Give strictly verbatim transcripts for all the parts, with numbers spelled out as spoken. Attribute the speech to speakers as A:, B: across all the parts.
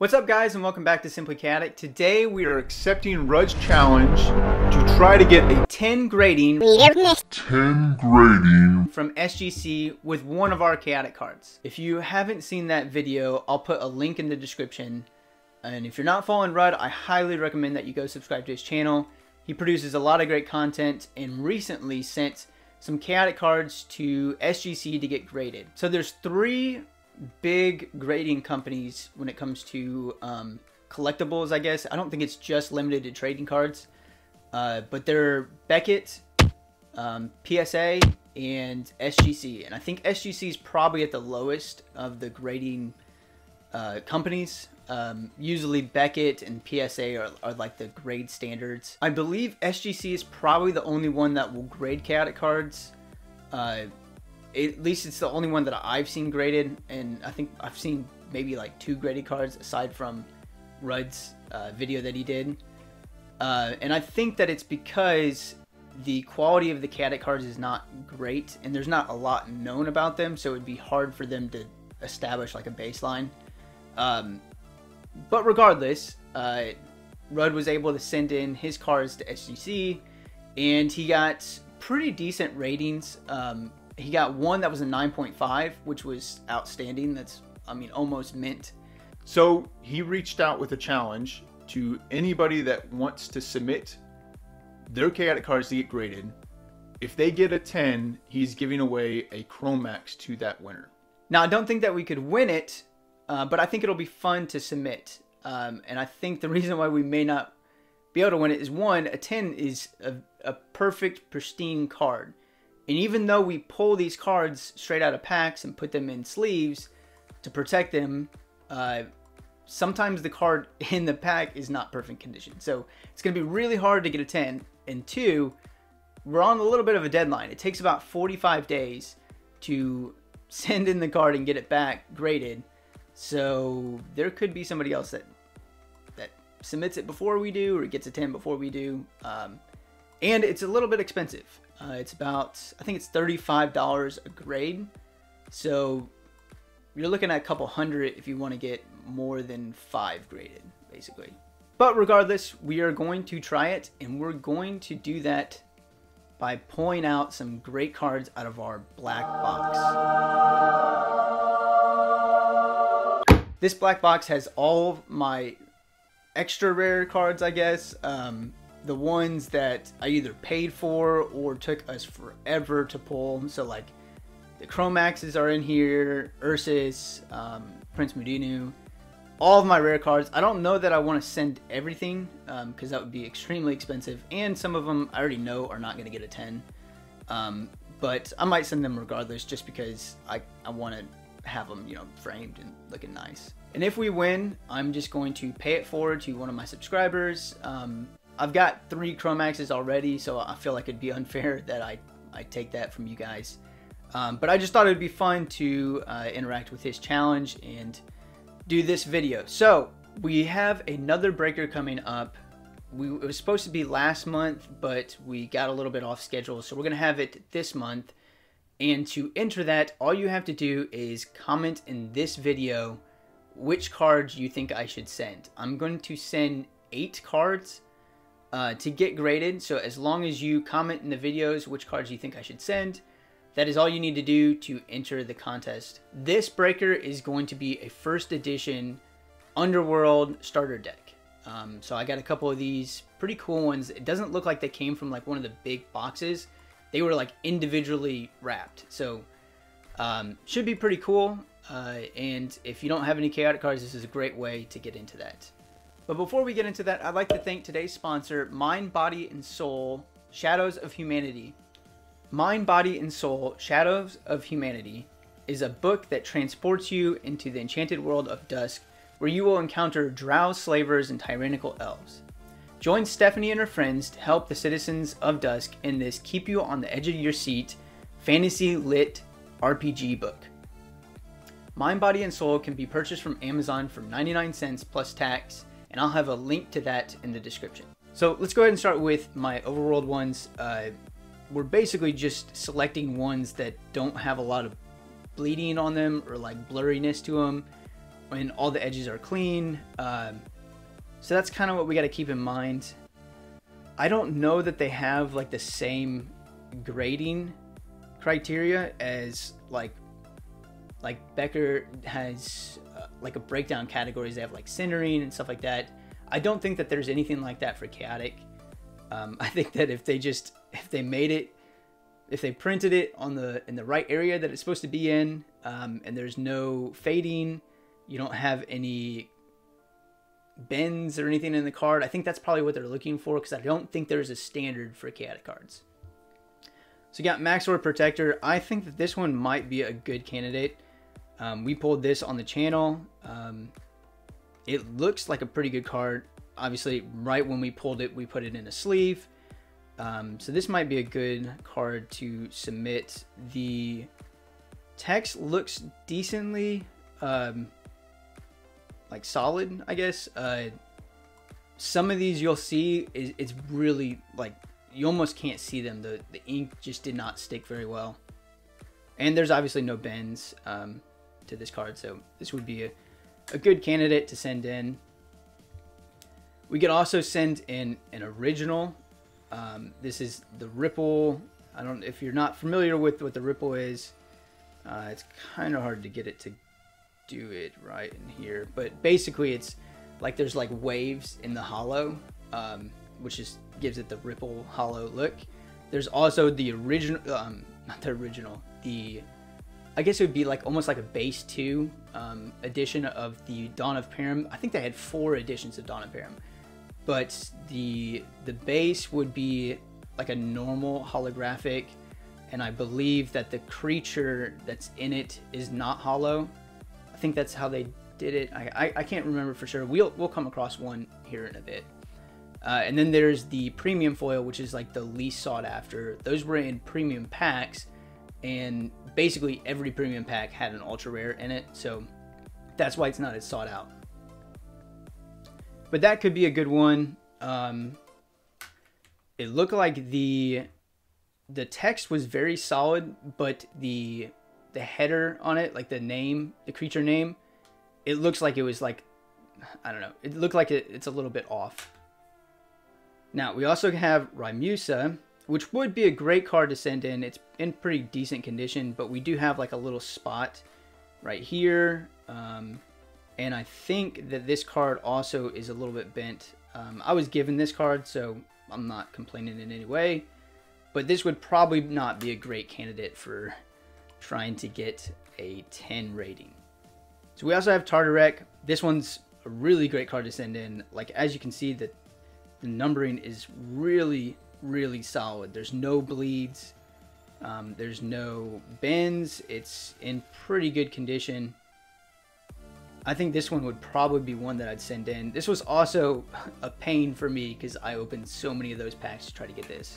A: What's up guys, and welcome back to Simply Chaotic. Today we
B: We
A: are
B: are accepting Rud's challenge to try to get a
A: ten grading
C: ten grading
A: from S G C with one of our chaotic cards. If you haven't seen that video, I'll put a link in the description. And if you're not following Rud, I highly recommend that you go subscribe to his channel. He produces a lot of great content and recently sent some chaotic cards to S G C to get graded. So there's three big grading companies when it comes to um, collectibles, I guess. I don't think it's just limited to trading cards, uh, but they're Beckett, um, P S A, and S G C. And I think S G C is probably at the lowest of the grading uh, companies. Um, usually Beckett and P S A are, are like the grade standards. I believe S G C is probably the only one that will grade chaotic cards. Uh, At least it's the only one that I've seen graded, and I think I've seen maybe like two graded cards aside from Rud's uh, video that he did. Uh, and I think that it's because the quality of the chaotic cards is not great, and there's not a lot known about them, so it would be hard for them to establish like a baseline. Um, but regardless, uh, Rud was able to send in his cards to S G C, and he got pretty decent ratings. Um, He got one that was a nine point five, which was outstanding. That's, I mean, almost mint.
B: So he reached out with a challenge to anybody that wants to submit their chaotic cards to get graded. If they get a ten, he's giving away a Chromax to that winner.
A: Now, I don't think that we could win it, uh, but I think it'll be fun to submit. Um, and I think the reason why we may not be able to win it is, one, a ten is a, a perfect, pristine card. And even though we pull these cards straight out of packs and put them in sleeves to protect them, uh, sometimes the card in the pack is not perfect condition. So it's going to be really hard to get a ten. And two, we're on a little bit of a deadline. It takes about forty-five days to send in the card and get it back graded. So there could be somebody else that that submits it before we do, or gets a ten before we do. Um, and it's a little bit expensive. Uh, it's about, I think it's thirty-five dollars a grade. So you're looking at a couple hundred if you want to get more than five graded, basically. But regardless, we are going to try it, and we're going to do that by pulling out some great cards out of our black box. This black box has all of my extra rare cards, I guess. Um, the ones that I either paid for or took us forever to pull. So like the Chromaxes are in here, Ursus, um, Prince Mudinu, all of my rare cards. I don't know that I want to send everything because um, that would be extremely expensive, and some of them I already know are not going to get a ten. Um, but I might send them regardless, just because I, I want to have them, you know, framed and looking nice. And if we win, I'm just going to pay it forward to one of my subscribers. Um, I've got three Chromaxes already, so I feel like it'd be unfair that I, I take that from you guys. Um, but I just thought it'd be fun to uh, interact with his challenge and do this video. So we have another breaker coming up. We, it was supposed to be last month, but we got a little bit off schedule, so we're going to have it this month. And to enter that, all you have to do is comment in this video which cards you think I should send. I'm going to send eight cards Uh, to get graded. So as long as you comment in the videos which cards you think I should send, that is all you need to do to enter the contest. This breaker is going to be a first edition Underworld starter deck. Um, so I got a couple of these pretty cool ones. It doesn't look like they came from like one of the big boxes. They were like individually wrapped. So um, should be pretty cool. Uh, and if you don't have any chaotic cards, this is a great way to get into that. But before we get into that, I'd like to thank today's sponsor, Mind, Body, and Soul, Shadows of Humanity. Mind, Body, and Soul, Shadows of Humanity is a book that transports you into the enchanted world of Dusk, where you will encounter drow slavers and tyrannical elves. Join Stephanie and her friends to help the citizens of Dusk in this keep you on the edge of your seat, fantasy-lit R P G book. Mind, Body, and Soul can be purchased from Amazon for ninety-nine cents plus tax, and I'll have a link to that in the description. So let's go ahead and start with my overworld ones. Uh, we're basically just selecting ones that don't have a lot of bleeding on them or like blurriness to them. and all the edges are clean. Um, so that's kind of what we got to keep in mind. I don't know that they have like the same grading criteria as like like Becker has uh, like a breakdown categories. They have like centering and stuff like that. I don't think that there's anything like that for chaotic. Um, I think that if they just if they made it, if they printed it on the in the right area that it's supposed to be in, um, and there's no fading, you don't have any bends or anything in the card. I think that's probably what they're looking for, because I don't think there's a standard for chaotic cards. So you got Maxor Protector. I think that this one might be a good candidate. Um, we pulled this on the channel. Um, it looks like a pretty good card. Obviously, right when we pulled it, we put it in a sleeve. Um, so this might be a good card to submit. The text looks decently um, like solid, I guess. Uh, some of these you'll see is it's really like you almost can't see them. The the ink just did not stick very well, and there's obviously no bends um, to this card, so this would be a, a good candidate to send in. We could also send in an original. Um, this is the Ripple. I don't if you're not familiar with what the Ripple is, uh, it's kind of hard to get it to do it right in here, but basically it's like there's like waves in the hollow, um, which is gives it the Ripple hollow look. There's also the original, um, not the original, the I guess it would be like almost like a base two um, edition of the Dawn of Param. I think they had four editions of Dawn of Param, but the the base would be like a normal holographic, and I believe that the creature that's in it is not hollow. I think that's how they did it. I, I, I can't remember for sure. We'll, we'll come across one here in a bit. Uh, and then there's the premium foil, which is like the least sought after. Those were in premium packs, and basically every premium pack had an ultra rare in it, so that's why it's not as sought out. But that could be a good one. Um, it looked like the the text was very solid, but the the header on it, like the name, the creature name, it looks like it was like, I don't know, it looked like it, it's a little bit off. Now, we also have Raimusa, which would be a great card to send in. It's in pretty decent condition, but we do have like a little spot right here. Um, and I think that this card also is a little bit bent. Um, I was given this card, so I'm not complaining in any way. But this would probably not be a great candidate for trying to get a ten rating. So we also have Tartarek. This one's a really great card to send in. Like, as you can see, that the numbering is really, really solid. There's no bleeds. Um, there's no bends. It's in pretty good condition. I think this one would probably be one that I'd send in. This was also a pain for me because I opened so many of those packs to try to get this.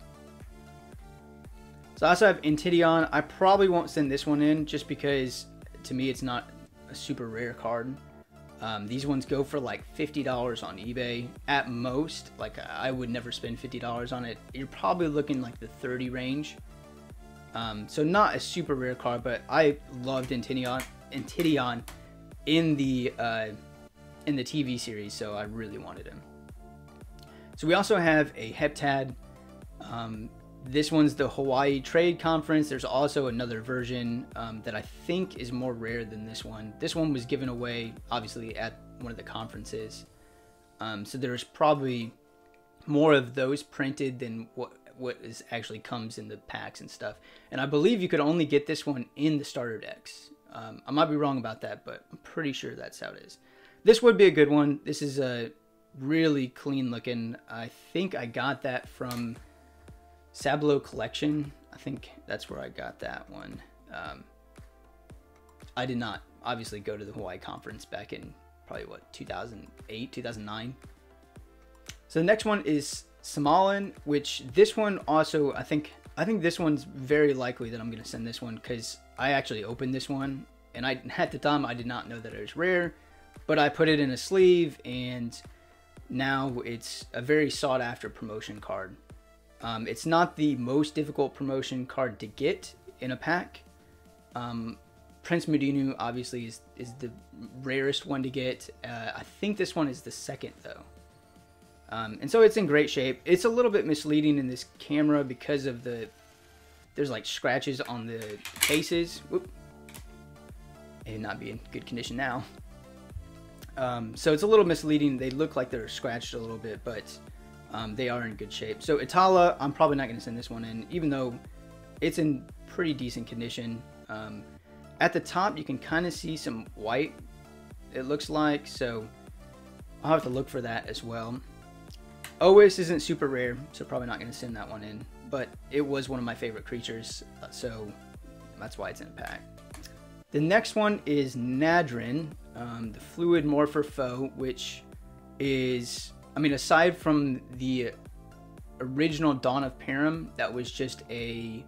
A: So I also have Intidion. I probably won't send this one in just because to me it's not a super rare card. Um, these ones go for like fifty dollars on eBay at most. Like, I would never spend fifty dollars on it. You're probably looking like the thirty range. Um, so not a super rare card, but I loved Intidion, Intidion in the uh, in the T V series, so I really wanted him. So we also have a Heptad. Um, This one's the Hawaii Trade Conference. There's also another version um, that I think is more rare than this one. This one was given away, obviously, at one of the conferences. Um, so there's probably more of those printed than what what is actually comes in the packs and stuff. And I believe you could only get this one in the starter decks. Um, I might be wrong about that, but I'm pretty sure that's how it is. This would be a good one. This is a really clean looking. I think I got that from Sablo Collection. I think that's where I got that one. Um, I did not obviously go to the Hawaii conference back in probably what, two thousand eight, two thousand nine. So the next one is Samolan, which this one also, I think, I think this one's very likely that I'm going to send this one because I actually opened this one and I, at the time I did not know that it was rare, but I put it in a sleeve and now it's a very sought after promotion card. Um, it's not the most difficult promotion card to get in a pack. Um, Prince Medinu obviously is, is the rarest one to get. Uh, I think this one is the second though. Um, and so it's in great shape. It's a little bit misleading in this camera because of the, there's like scratches on the cases. Whoop. It would not be in good condition now. Um, so it's a little misleading. They look like they're scratched a little bit, but um, they are in good shape. So Itala, I'm probably not going to send this one in, even though it's in pretty decent condition. Um, at the top, you can kind of see some white, it looks like. So I'll have to look for that as well. Ois isn't super rare, so probably not going to send that one in. But it was one of my favorite creatures, so that's why it's in a pack. The next one is Nadrin, um, the Fluid Morpher Foe, which is, I mean, aside from the original Dawn of Param, that was just a,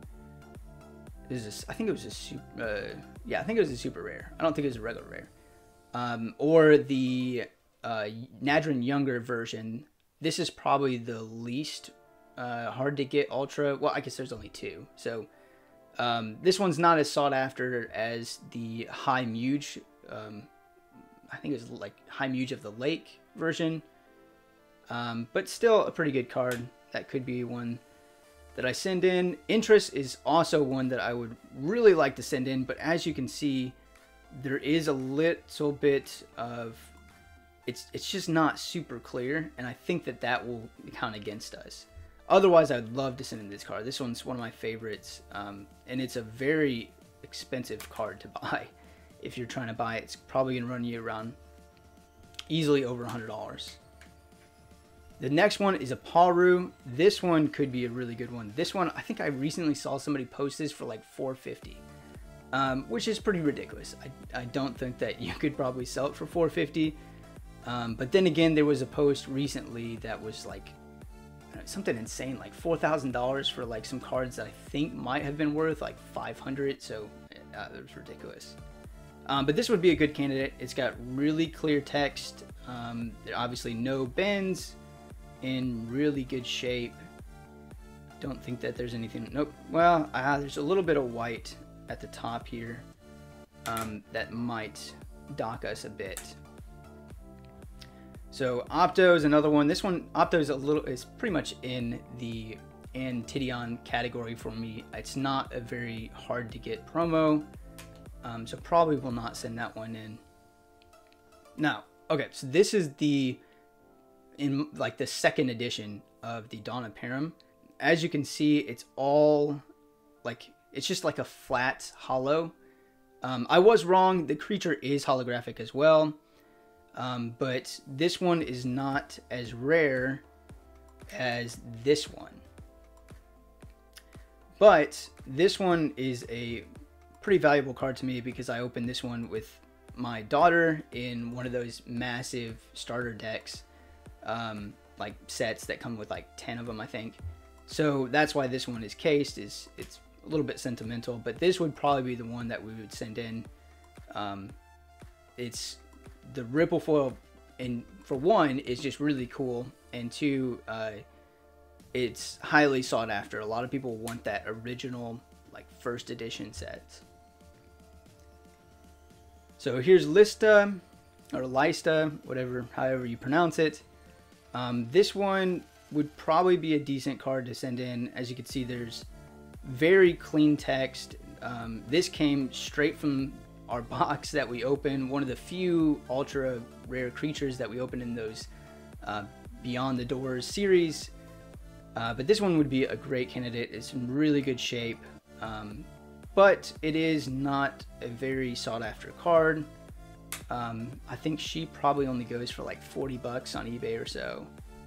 A: is this, I think it was a super, uh, yeah, I think it was a super rare. I don't think it was a regular rare. Um, or the uh, Nadrin Younger version. This is probably the least uh, hard to get Ultra. Well, I guess there's only two, so. Um, this one's not as sought after as the High Muge, um, I think it was like High Muge of the Lake version, um, but still a pretty good card. That could be one that I send in. Interest is also one that I would really like to send in, but as you can see, there is a little bit of, it's, it's just not super clear, and I think that that will count against us. Otherwise, I'd love to send in this card. This one's one of my favorites, um, and it's a very expensive card to buy. If you're trying to buy it, it's probably going to run you around easily over one hundred dollars. The next one is a Paru. This one could be a really good one. This one, I think I recently saw somebody post this for like four fifty, um, which is pretty ridiculous. I, I don't think that you could probably sell it for four fifty. Um, but then again, there was a post recently that was like something insane, like four thousand dollars for like some cards that I think might have been worth like five hundred, so uh, it was ridiculous. Um, but this would be a good candidate. It's got really clear text. Um, there are obviously no bends, in really good shape. Don't think that there's anything, nope. Well, uh, there's a little bit of white at the top here um, that might dock us a bit. So Opto is another one. This one, Opto is a little, is pretty much in the Antidion category for me. It's not a very hard to get promo, um, so probably will not send that one in. Now, okay, so this is the, in like the second edition of the Dawn of Param. As you can see, it's all like, it's just like a flat hollow. Um, I was wrong. The creature is holographic as well. Um, but this one is not as rare as this one. But this one is a pretty valuable card to me because I opened this one with my daughter in one of those massive starter decks, um, like sets that come with like ten of them, I think. So that's why this one is cased. Is it's a little bit sentimental, but this would probably be the one that we would send in. Um, it's the Ripple foil, and for one, is just really cool, and two, uh, it's highly sought after. A lot of people want that original, like, first edition set. So here's Lista, or Lista, whatever, however you pronounce it. Um, this one would probably be a decent card to send in. As you can see, there's very clean text. Um, this came straight from our box that we opened, one of the few ultra rare creatures that we opened in those uh, Beyond the Doors series. Uh, but this one would be a great candidate. It's in really good shape, um, but it is not a very sought after card. Um, I think she probably only goes for like forty bucks on eBay or so.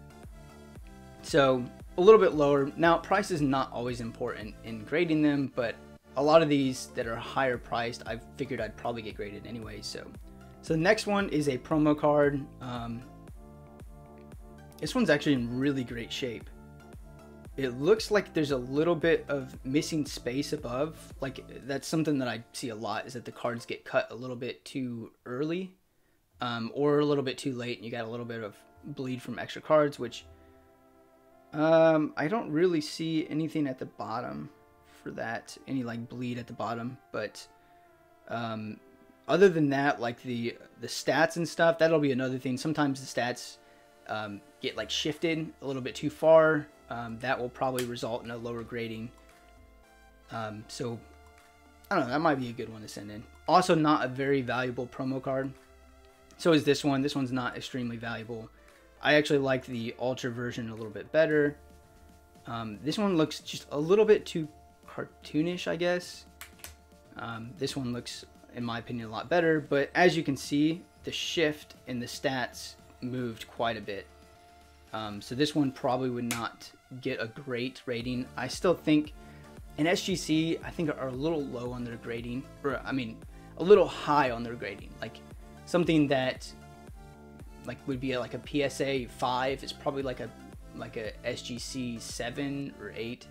A: So a little bit lower. Now, price is not always important in grading them, but a lot of these that are higher priced, I figured I'd probably get graded anyway. So, so the next one is a promo card. Um, this one's actually in really great shape. It looks like there's a little bit of missing space above. Like, that's something that I see a lot, is that the cards get cut a little bit too early, um, or a little bit too late, and you got a little bit of bleed from extra cards, which um, I don't really see anything at the bottom for that, any like bleed at the bottom, but Um, other than that, like the the stats and stuff, that'll be another thing. Sometimes the stats um, get like shifted a little bit too far. Um, that will probably result in a lower grading. Um, so I don't know, that might be a good one to send in. Also, not a very valuable promo card. So is this one. This one's not extremely valuable. I actually like the Ultra version a little bit better. Um, this one looks just a little bit too cartoonish, I guess. Um, this one looks, in my opinion, a lot better. But as you can see, the shift in the stats moved quite a bit. Um, so this one probably would not get a great rating. I still think in S G C, I think are a little low on their grading. Or, I mean, a little high on their grading. Like something that like would be like a P S A five is probably like a like a S G C seven or eight.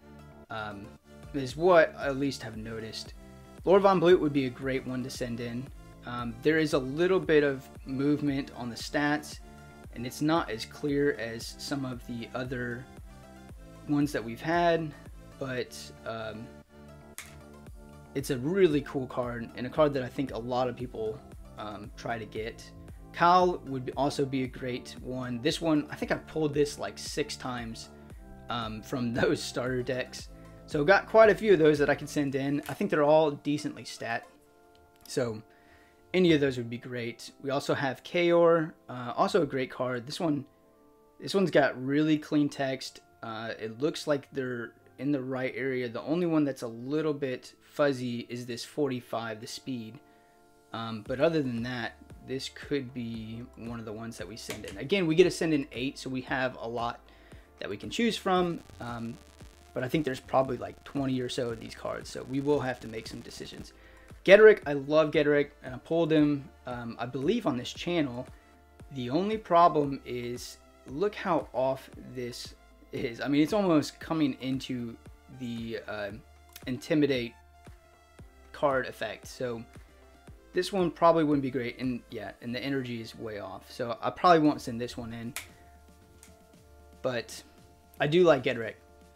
A: Um, is what I at least have noticed. Lord Von Blute would be a great one to send in. Um, there is a little bit of movement on the stats, and it's not as clear as some of the other ones that we've had, but um, it's a really cool card, and a card that I think a lot of people um, try to get. Kyle would also be a great one. This one, I think I pulled this like six times um, from those starter decks. So got quite a few of those that I could send in. I think they're all decently stat. So any of those would be great. We also have Kaor, uh, also a great card. This one, this one's got really clean text. Uh, it looks like they're in the right area. The only one that's a little bit fuzzy is this forty-five, the speed. Um, but other than that, this could be one of the ones that we send in. Again, we get to send in eight, so we have a lot that we can choose from. Um, but I think there's probably like twenty or so of these cards, so we will have to make some decisions. Geteric, I love Geteric, and I pulled him, um, I believe, on this channel. The only problem is, look how off this is. I mean, it's almost coming into the uh, Intimidate card effect, so this one probably wouldn't be great, and yeah, and the energy is way off, so I probably won't send this one in, but I do like Geteric.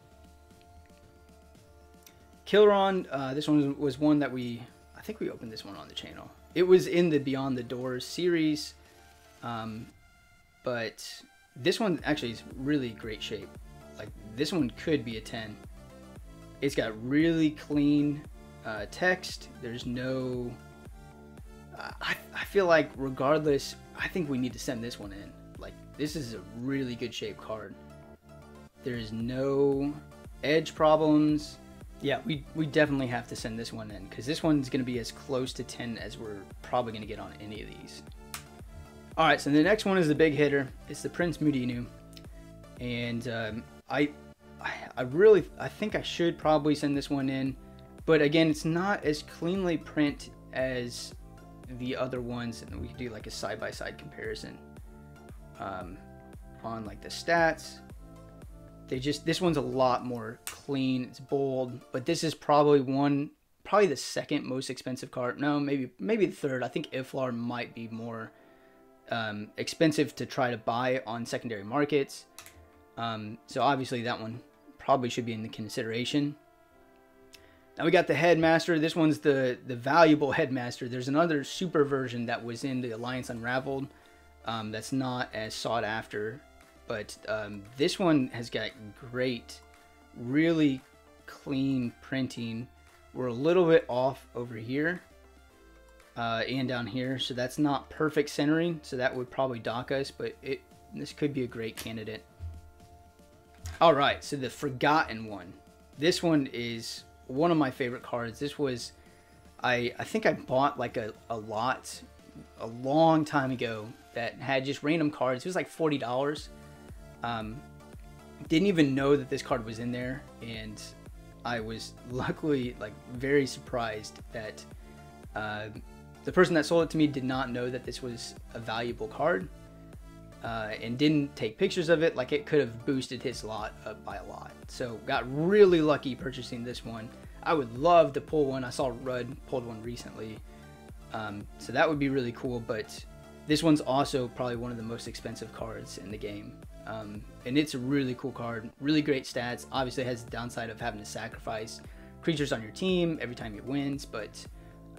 A: Kilron, uh, this one was one that we, I think we opened this one on the channel. It was in the Beyond the Doors series, um, but this one actually is really great shape. Like, this one could be a ten. It's got really clean uh, text. There's no... I, I feel like regardless, I think we need to send this one in. Like, this is a really good shape card. There's no edge problems. Yeah, we, we definitely have to send this one in, because this one's going to be as close to ten as we're probably going to get on any of these. Alright, so the next one is the big hitter. It's the Prince Mudiinu. And um, I, I really, I think I should probably send this one in. But again, it's not as cleanly print as the other ones, and we could do like a side-by-side comparison um, on like the stats. They just, this one's a lot more clean. It's bold, but this is probably one, probably the second most expensive card. No, maybe maybe the third. I think Iflar might be more um, expensive to try to buy on secondary markets. Um, so obviously that one probably should be in the consideration. Now we got the Headmaster. This one's the, the valuable Headmaster. There's another super version that was in the Alliance Unraveled um, that's not as sought after. But um, this one has got great, really clean printing. We're a little bit off over here uh, and down here. So that's not perfect centering. So that would probably dock us. But it this could be a great candidate. Alright, so the Forgotten one. This one is one of my favorite cards. This was, I, I think I bought like a, a lot a long time ago that had just random cards. It was like forty dollars. Um, didn't even know that this card was in there, and I was luckily like very surprised that uh, the person that sold it to me did not know that this was a valuable card, uh, and didn't take pictures of it. Like, it could have boosted his lot up by a lot. So got really lucky purchasing this one. I would love to pull one. I saw Rudd pulled one recently, um, so that would be really cool. But this one's also probably one of the most expensive cards in the game. Um, and it's a really cool card, really great stats. Obviously it has the downside of having to sacrifice creatures on your team every time it wins, but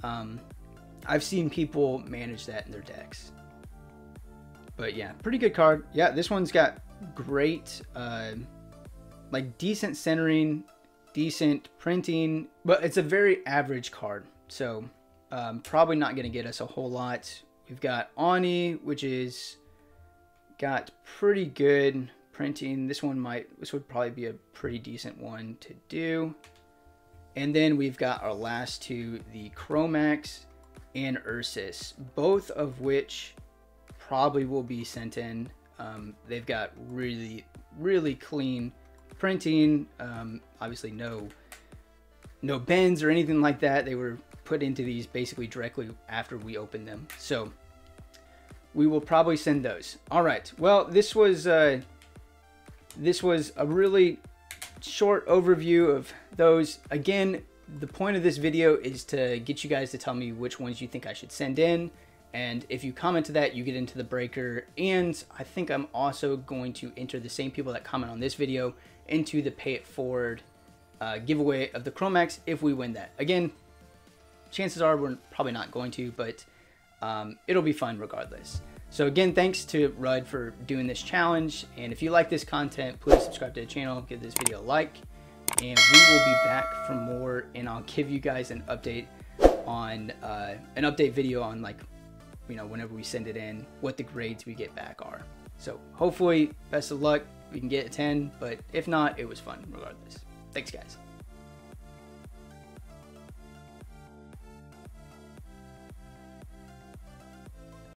A: Um, I've seen people manage that in their decks. But yeah, pretty good card. Yeah, this one's got great, uh, like decent centering, decent printing, but it's a very average card. So um, probably not going to get us a whole lot. We've got Ani, which is got pretty good printing. This one might, this would probably be a pretty decent one to do. And then we've got our last two, the Chromax and Ursus, both of which probably will be sent in. Um, they've got really, really clean printing. Um, obviously no, no bends or anything like that. They were put into these basically directly after we opened them. So we will probably send those. All right. Well, this was, uh, this was a really short overview of those. Again, the point of this video is to get you guys to tell me which ones you think I should send in. And if you comment to that, you get into the breaker. And I think I'm also going to enter the same people that comment on this video into the Pay It Forward uh, giveaway of the Chromax if we win that. Again, chances are we're probably not going to, but um, it'll be fun regardless. So again, thanks to Rudd for doing this challenge. And if you like this content, please subscribe to the channel, give this video a like, and we will be back for more. And I'll give you guys an update on uh, an update video on, like, you know, whenever we send it in, what the grades we get back are. So hopefully, best of luck, we can get a ten, but if not, it was fun regardless. Thanks, guys.